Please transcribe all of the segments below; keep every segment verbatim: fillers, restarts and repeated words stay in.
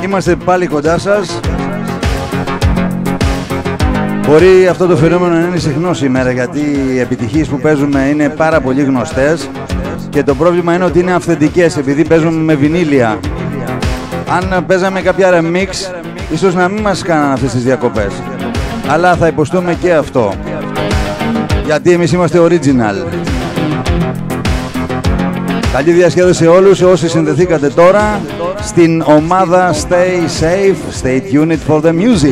Είμαστε πάλι κοντά σας. Μπορεί αυτό το φαινόμενο να είναι συχνό σήμερα, γιατί οι επιτυχίες που παίζουμε είναι πάρα πολύ γνωστές και το πρόβλημα είναι ότι είναι αυθεντικές, επειδή παίζουμε με βινίλια. Αν παίζαμε κάποια remix, ίσως να μην μας κάναν αυτές τις διακοπές. Αλλά θα υποστούμε και αυτό, γιατί εμείς είμαστε original. Καλή διασκέδαση σε όλους όσοι συνδεθήκατε τώρα στην ομάδα Stay Safe, Stay Tuned for the Music.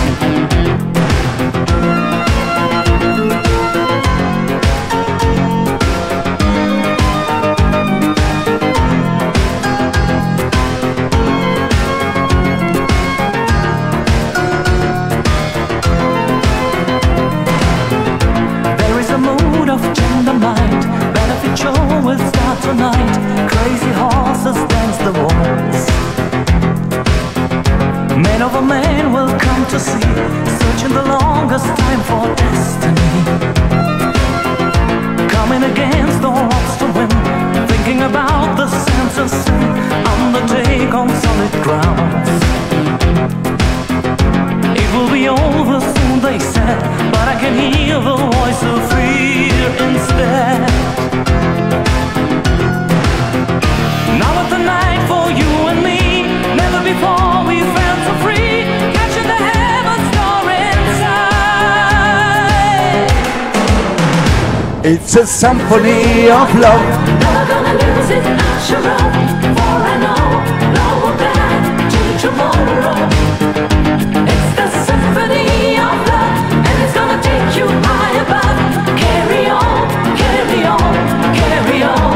It's a symphony of love. Never gonna lose it, I sure hope. For I know, no one back to tomorrow. It's the symphony of love, and it's gonna take you high above. Carry on, carry on, carry on.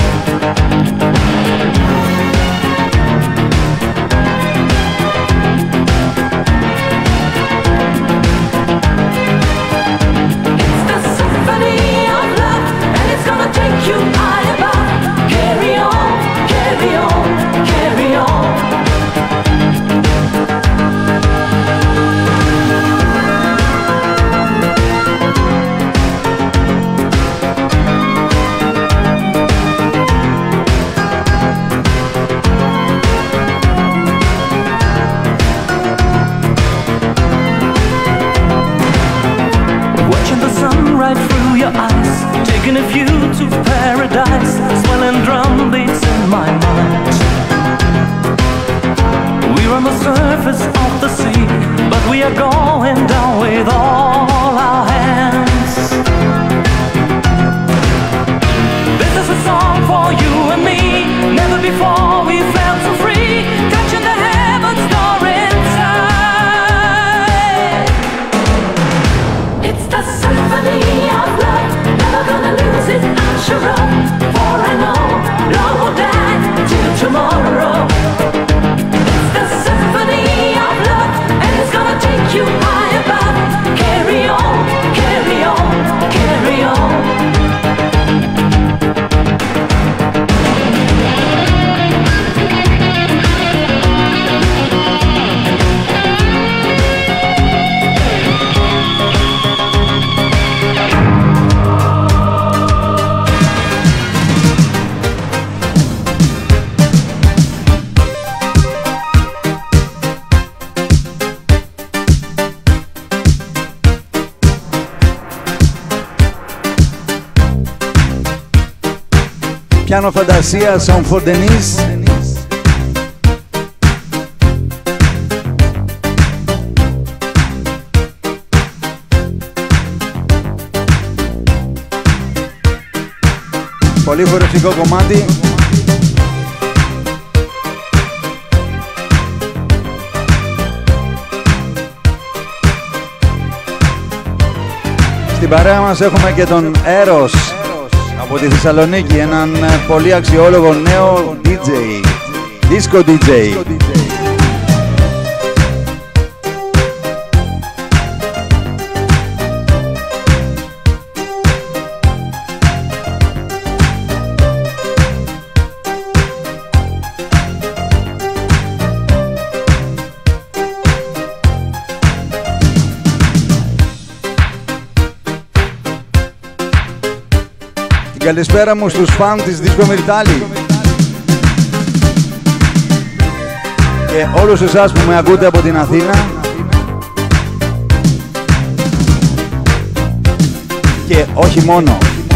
You high above, carry on, carry on, carry on. Watching the sun right through your eyes, taking a view to paradise, swelling drum beats in my mind. We're on the surface of the sea, but we are going down with all our hands. This is a song for you and me. Never before we felt so free, touching the heavens door inside. It's the symphony of love. Never gonna lose it, I sure hope. For I know, love will die till tomorrow. It's the symphony of love, and it's gonna take you high above. Carry on, carry on, carry on. Piano Fantasia, Sound for Denise. Πολύ χορευτικό κομμάτι. Στην παρέα μας έχουμε και τον Έρος από τη Θεσσαλονίκη, έναν πολύ αξιόλογο νέο ντι τζέι, disco ντι τζέι. Καλησπέρα μου στους φαν της Disco Mirtali. και όλους εσάς που με ακούτε από την Αθήνα και όχι μόνο.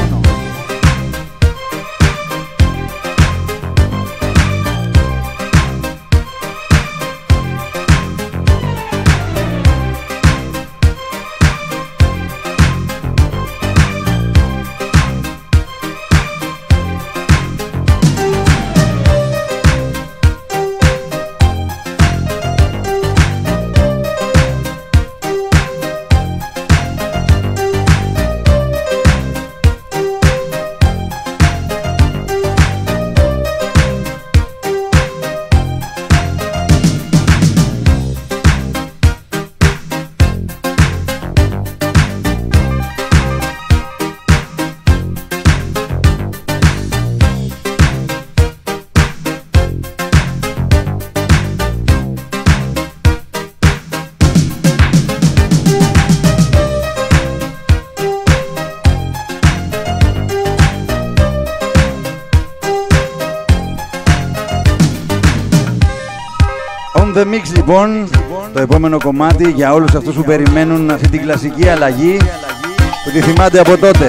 The Mix λοιπόν, το επόμενο κομμάτι για όλους αυτούς που περιμένουν αυτή την κλασική αλλαγή που τη θυμάται από τότε.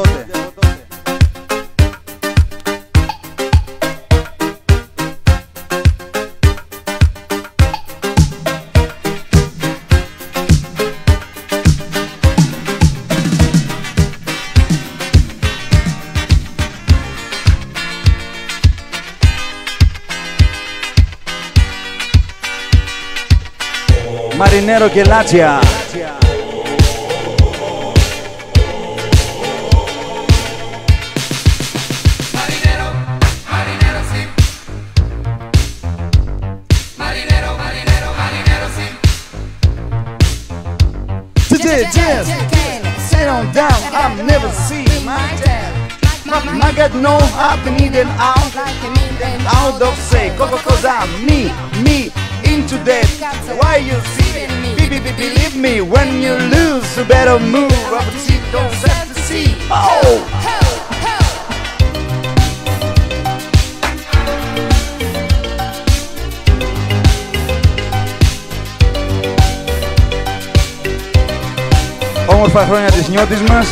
Marinero και Λάτσια. Today just sit on down, I've never seen my dad. I got no happening and out, out of say, cause I'm me, me. Into that, why you see me? Believe me, when you lose, you better move. Up to see, don't have to see. Oh! Όμορφα χρόνια της νιώτης μας.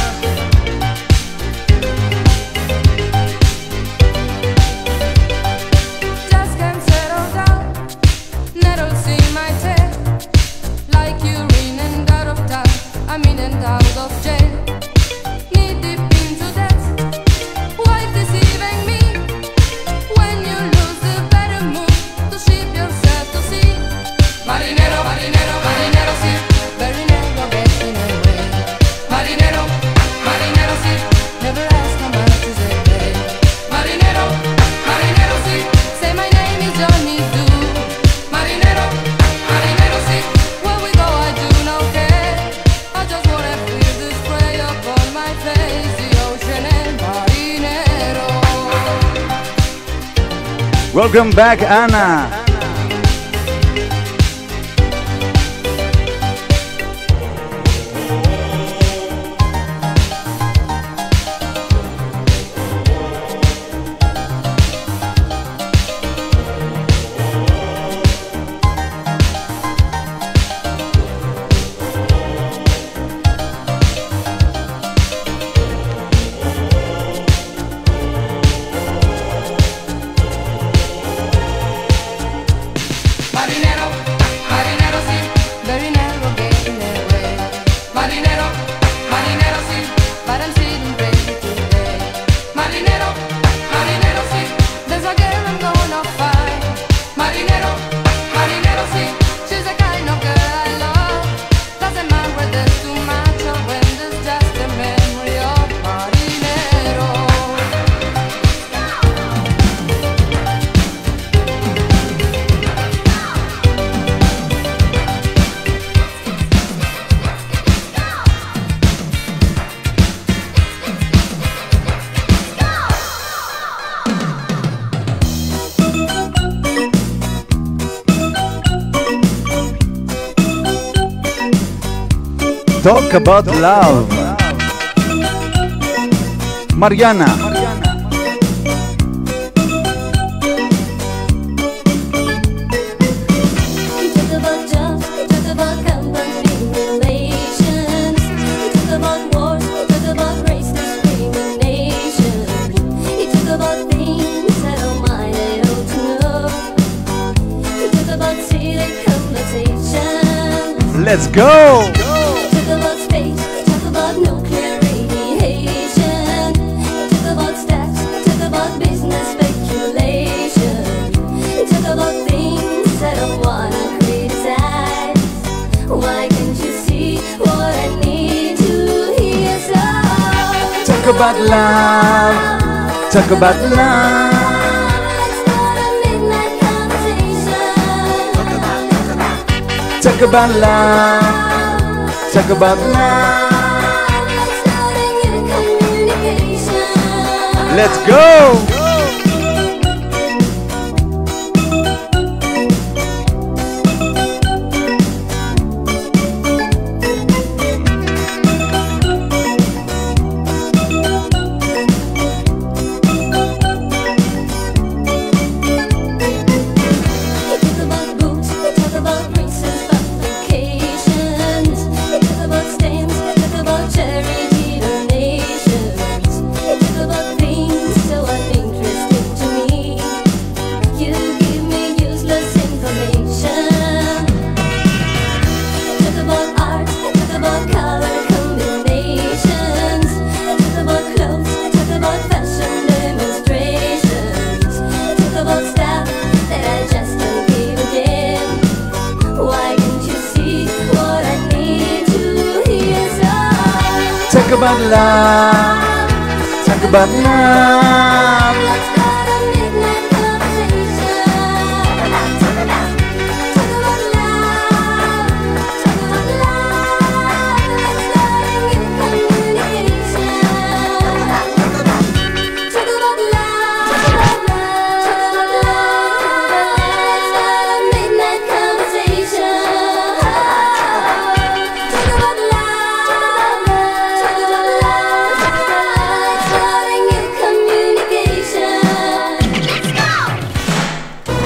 Welcome back, Anna. Talk about love. Mariana. Let's go! Talk about space, talk about nuclear radiation. Talk about stats, talk about business speculation. Talk about things I don't wanna criticize. Why can't you see what I need to hear? So Talk about love, talk about love. let's start a midnight conversation. Talk about love, talk about love. Let's start a new communication. Let's go! We talk about books, we talk about recent publications. We talk about stamps, we talk about charity donations. We talk about things so uninteresting to me. You give me useless information. Talk about art, talk about color combinations. Talk about clothes, talk about fashion demonstrations. Talk about stuff that I just don't give a damn. Why can't you see what I need to hear? So Talk about love, talk about love. let's start a midnight conversation. Talk about love, talk about love. Let's start a new communication. Talk about love, talk about love. Let's start a midnight conversation. Talk about love, talk about love. Let's start a new communication. Let's go.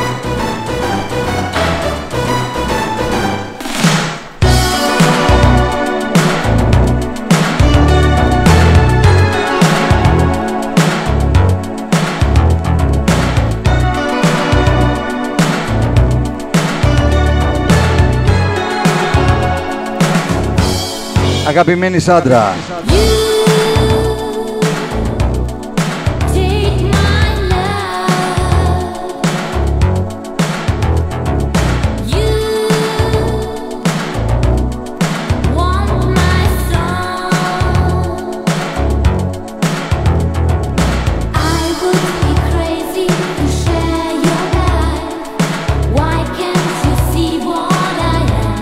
Αγαπημένη Σάντρα, Take my love. You want my soul. I would be crazy to share your life. Why can't you see what I am?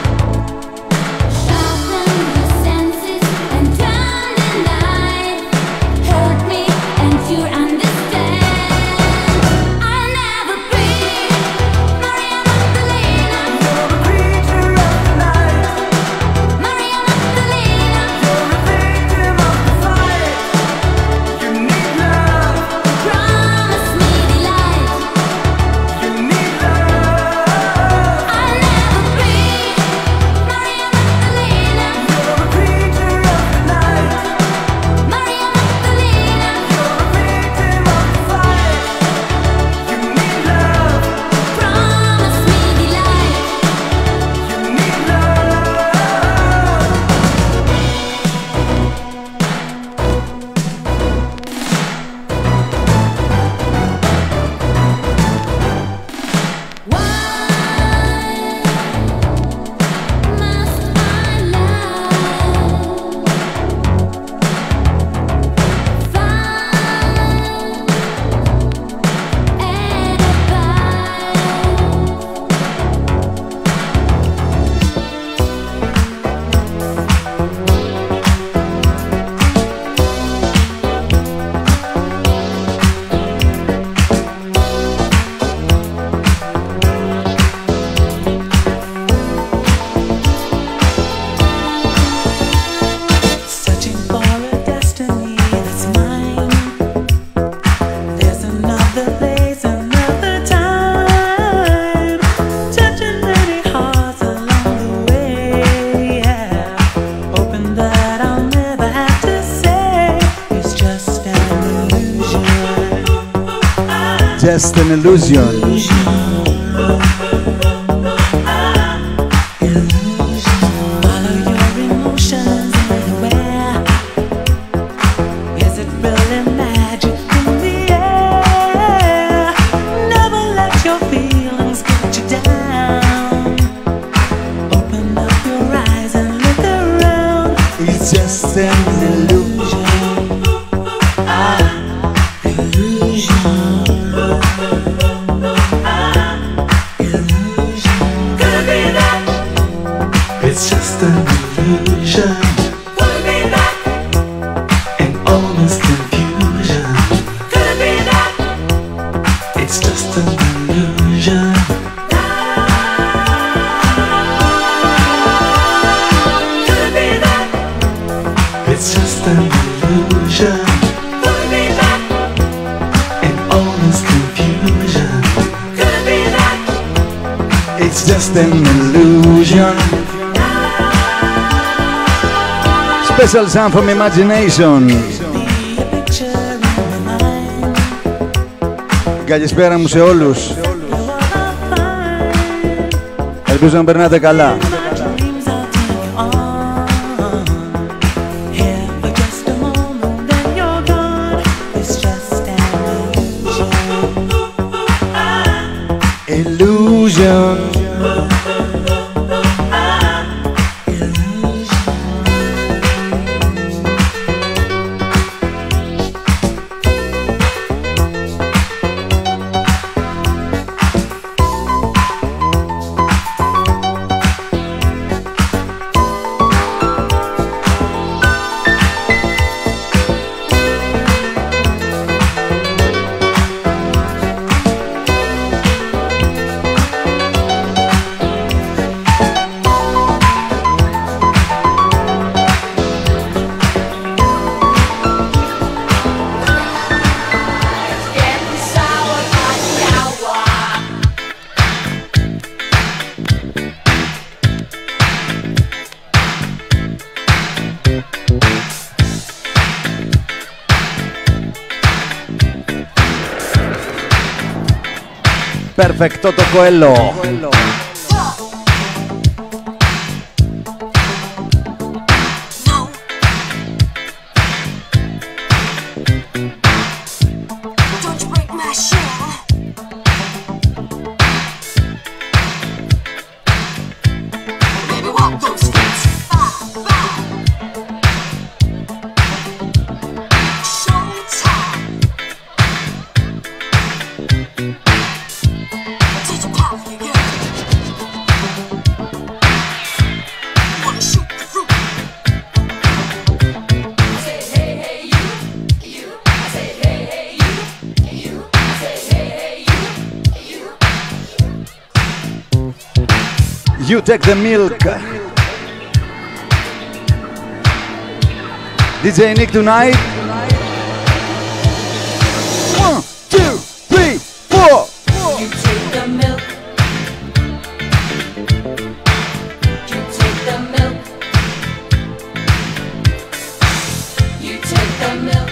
Sharpen your senses and turn the light. Hurt me and you understand. I'll never be Maria Magdalena. You're a creature of the night. Maria Magdalena. You're a victim of the fight. You need love. Promise me delight. You need love. I'll never be Maria Magdalena. You're a creature of the night. Maria Magdalena. You're a victim of the fight. You need love. Promise me delight. You need love. Why must my love find and abide? Searching for a destiny that's mine. There's another place, another time. Touching many hearts along the way. Yeah. Hoping that I'll never have to say it's just an illusion. just an illusion. Illusion. It's just an illusion. Special sound from imagination. Καλησπέρα μου σε όλους. Ελπίζω να περνάτε καλά. Illusion. Perfecto το Coelho. You take the milk. D J Nick tonight. One, two, three, four. You take the milk. You take the milk. You take the milk.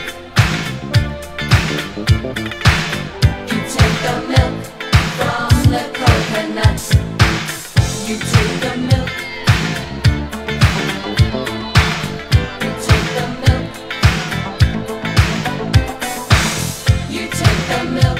You take the milk from the coconut. You take the milk. You take the milk. You take the milk.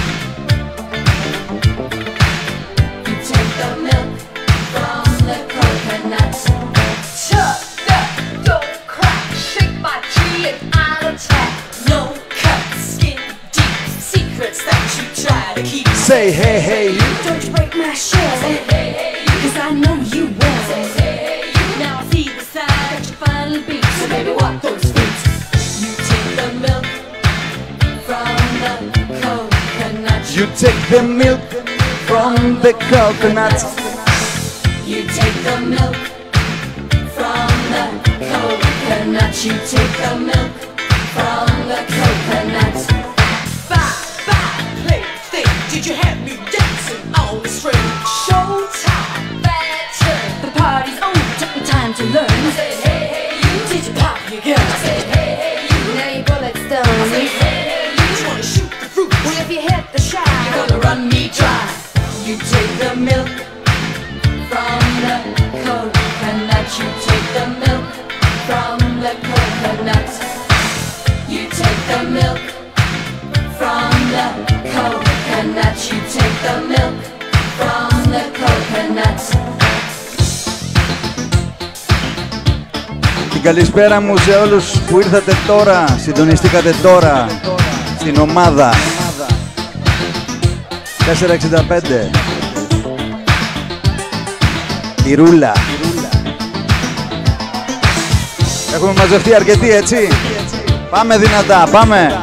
You take the milk from the coconut. Chug that, don't crack, shake my tree and I'll attack. No cut, skin deep, secrets that you try to keep. Say hey hey you. Don't you break my shell. Say hey hey you. Cause I know you will. Say hey hey you. Now I see the sign that you finally beat. So baby walk those feet. You take the milk from the coconut. You take the milk from the coconut. You take the milk from the coconut. You take the milk from the coconut. Bye, bye, play, think. Did you have me dancing on the string? Showtime, bad turn. The party's over, took me time to learn. I said, hey, hey, you. Did you pop your gun? I said, hey, hey, you. Now your bullet's done. I said, hey, hey, you. Just wanna shoot the fruit. Well, if you hit the shot, you're gonna run me dry. You take the milk from the coconut. You take the milk from the coconut. You take the milk from the coconut. You take the milk from the coconut. Την καλησπέρα μου σε όλους που ήρθατε τώρα, συντονιστήκατε τώρα στην ομάδα τετρακόσια εξήντα πέντε. Η Ρούλα. Έχουμε μαζευτεί αρκετοί, έτσι. Πάμε δυνατά, πάμε.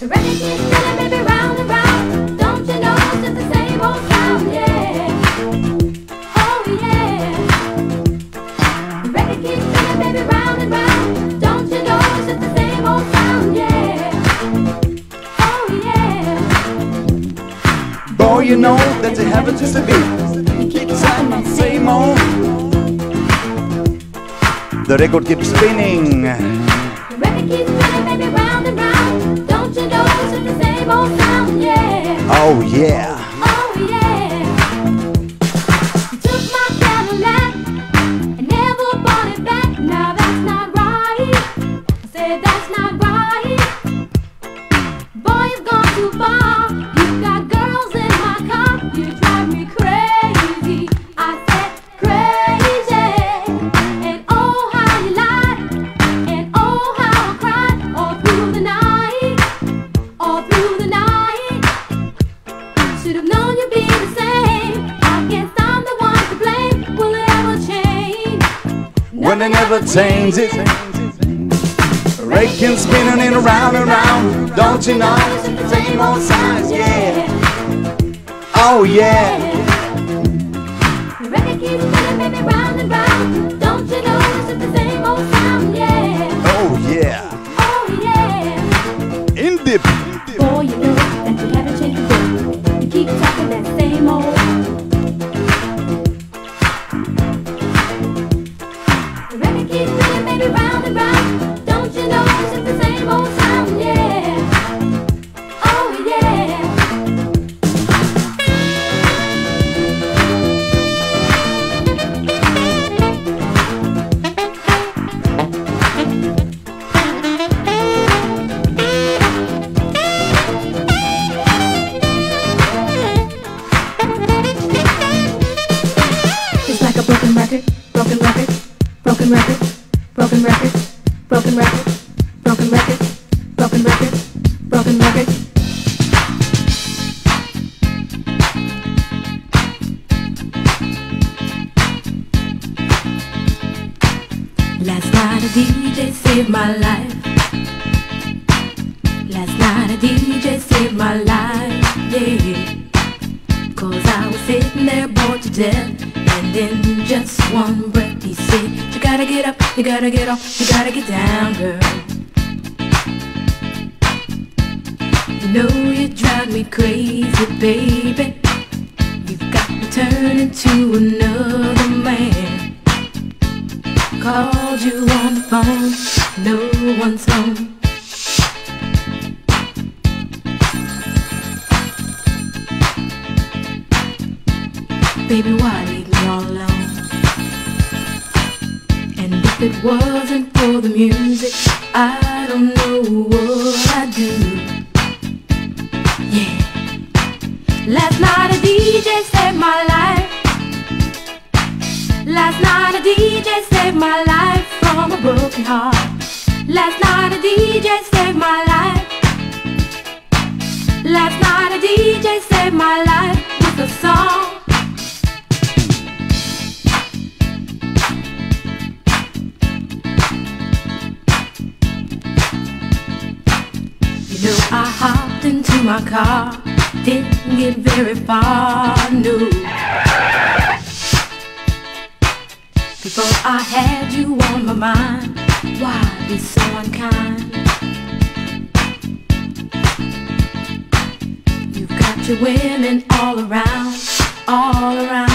The record keeps spinning, baby, round and round. Don't you know it's just the same old sound, yeah. Oh yeah. The record keeps spinning, baby, round and round. Don't you know it's just the same old sound, yeah. Oh yeah. Boy, you know that you haven't just a beat. Keep time the same old. The record keeps spinning. The record keeps spinning, baby, round and round. Don't you know it's just the same old sound, yeah. Oh yeah. Oh yeah. You took my Cadillac and never bought it back. Now that's not right. I said that's not right. Boy, you've gone too far. You've got girls in my car. You drive me crazy. I said crazy. And oh how you lied. And oh how I cried all through the night. All through the night. Should have known you'd be the same. I guess I'm the one to blame. Will it ever change? When they never change it. Raking, spinning it around and around. Don't you know it's the same old signs, yeah. Oh yeah. The record keeps spinning, baby, round and round. Don't you know it's just the same old sound, yeah. Oh yeah. Oh yeah. In the Boy, you know that you haven't changed a bit. You keep talking that same old. The record keeps spinning, baby, round and round. Don't you know it's just the same old sound, yeah. Oh yeah. It's like a broken record, broken record, broken record, broken record, broken record, broken record, broken record, broken record. Last night a D J saved my life. Last night a D J saved my life, yeah. Cause I was sitting there bored to death. And in just one breath he said, you gotta get up, you gotta get off, you gotta get down, girl. You know you drive me crazy, baby. You've got me turning to another man. Called you on the phone, no one's home. Baby, why leave me all alone? And if it wasn't for the music, I don't know what I'd do. Yeah. Last night a D J saved my life. Last night a D J saved my life from a broken heart. Last night a D J saved my life. Last night a D J saved my life with a song. You know I hopped into my car, didn't get very far, no. Before I had you on my mind, why be so unkind? You've got your women all around, all around.